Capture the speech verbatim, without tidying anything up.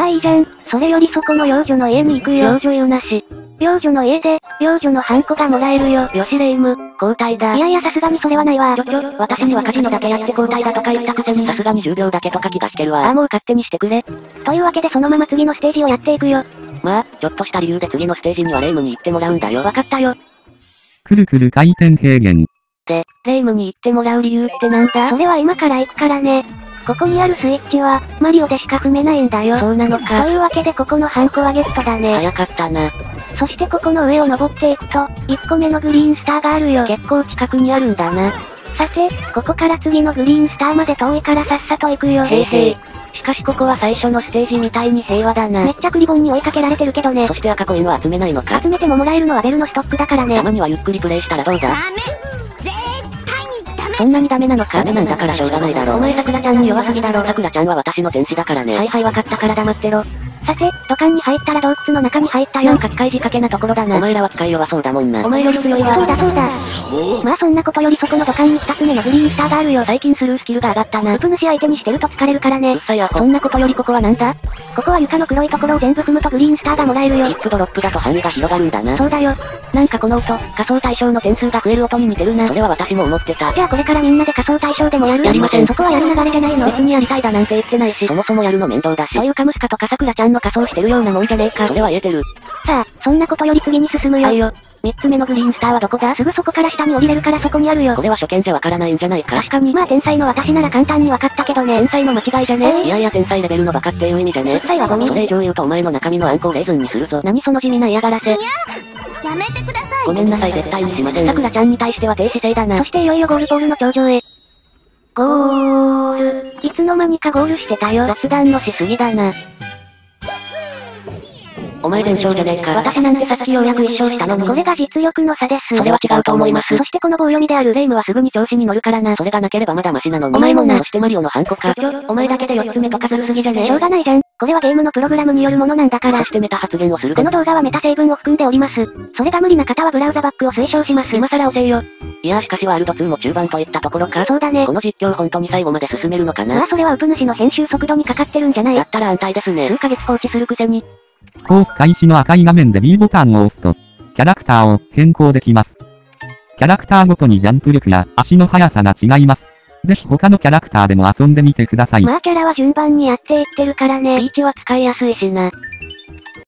あいいじゃん。それよりそこの幼女の家に行くよ。幼女用なし。幼女の家で、幼女のハンコがもらえるよ。よしレイム、交代だ。いやいやさすがにそれはないわ。 ちょちょ、私にはカジノだけやって交代だとか言ったくせにさすがにじゅうびょうだけとか気がしてるわ。ああもう勝手にしてくれ。 というわけでそのまま次のステージをやっていくよ。 まあ、ちょっとした理由で次のステージにはレイムに行ってもらうんだよ。わかったよ。 くるくる回転平原。 で、レイムに行ってもらう理由ってなんだ？ それは今から行くからね。ここにあるスイッチは、マリオでしか踏めないんだよ。 そうなのか。 というわけでここのハンコはゲットだね。 早かったな。 そしてここの上を登っていくと、いっこめのグリーンスターがあるよ。 結構近くにあるんだな。 さて、ここから次のグリーンスターまで遠いからさっさと行くよ。 へいへい。しかしここは最初のステージみたいに平和だな。 めっちゃクリボンに追いかけられてるけどね。 そして赤コインは集めないのか？ 集めてももらえるのはベルのストックだからね。 たまにはゆっくりプレイしたらどうだ？ ダメ！絶対にダメ！ そんなにダメなのか？ダメなんだからしょうがないだろ。お前さくらちゃんに弱すぎだろ。さくらちゃんは私の天使だからね。はいはいわかったから黙ってろ。 さて、土管に入ったら洞窟の中に入ったよ。 なんか機械仕掛けなところだな。お前らは使い弱そうだもんな。お前より強いわ。 そうだそうだ。まあそんなことよりそこの土管にふたつめのグリーンスターがあるよ。 最近スルースキルが上がったな。 ウプ主相手にしてると疲れるからね。 うっさいアホ。そんなことよりここはなんだ？ ここは床の黒いところを全部踏むとグリーンスターがもらえるよ。 ヒップドロップだと範囲が広がるんだな。 そうだよ。 なんかこの音、仮想対象の点数が増える音に似てるな。それは私も思ってた。 じゃあこれからみんなで仮想対象でもやる？ やりません。 そこはやる流れじゃないの？ 別にやりたいだなんて言ってないし、そもそもやるの面倒だし。というかムスカとかさくらちゃんの仮装してるようなもんじゃねえか。それは言えてる。 さあ、そんなことより次に進むよ。 はいよ。三つ目のグリーンスターはどこだ？ すぐそこから下に降りれるからそこにあるよ。 これは初見じゃわからないんじゃないか。 確かに。まあ天才の私なら簡単にわかったけどね。 天才の間違いじゃねえ。いやいや天才レベルのバカっていう意味じゃねえ。 天才はゴミ。 それ以上言うとお前の中身のあんこをレーズンにするぞ。何その地味な嫌がらせ。 いや、やめてください。 ごめんなさい絶対にしません。さくらちゃんに対しては低姿勢だな。 そしていよいよゴールポールの頂上へ。ゴール。いつの間にかゴールしてたよ。 雑談のしすぎだな。お前連勝じゃねえか。私なんてさっきようやく一勝したのに。 これが実力の差です。 それは違うと思います。 そしてこの棒読みであるレイムはすぐに調子に乗るからな。それがなければまだマシなのに。お前もな。そしてマリオのハンコか。ちょ、お前だけでよっつめとかずるすぎじゃねえ。 しょうがないじゃん。これはゲームのプログラムによるものなんだから。 そしてメタ発言をする。 この動画はメタ成分を含んでおります。それが無理な方はブラウザバックを推奨します。 今更遅えよ。いやーしかしワールドツーも中盤といったところか。 そうだね。 この実況本当に最後まで進めるのかな。 まあそれはウプ主の編集速度にかかってるんじゃない？ だったら安泰ですね。数ヶ月放置するくせに。 コース開始の赤い画面で ビー ボタンを押すと、キャラクターを変更できます。キャラクターごとにジャンプ力や足の速さが違います。ぜひ他のキャラクターでも遊んでみてください。 まあキャラは順番にやっていってるからね。 リーチは使いやすいしな。